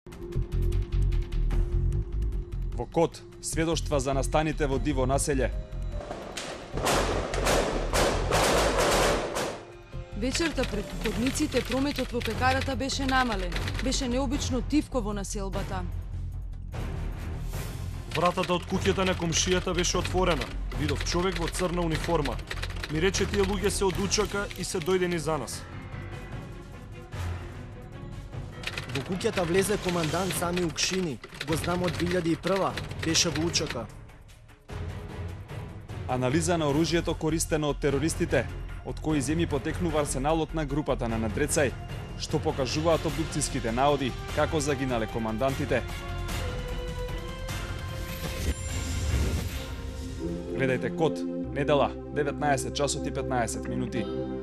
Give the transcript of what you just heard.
Во Кот, сведоштва за настаните во диво населје. Вечерта пред ходниците прометот во пекарата беше намален. Беше необично тивко во населбата. Вратата од куќата на комшијата беше отворена. Видов човек во црна униформа. Ми рече тие луѓе се од Учака и се дојдени за нас. Во куќата влезе командант Сами Укшини. Го знам од 2001, беше во Учака. Анализа на оружјето користено од терористите, од кои земји потекнува арсеналот на групата на Надрецај, што покажуваат обдукцијските наоди како загинале командантите. Гледајте Кот, недела, 19 часот и 15 минути.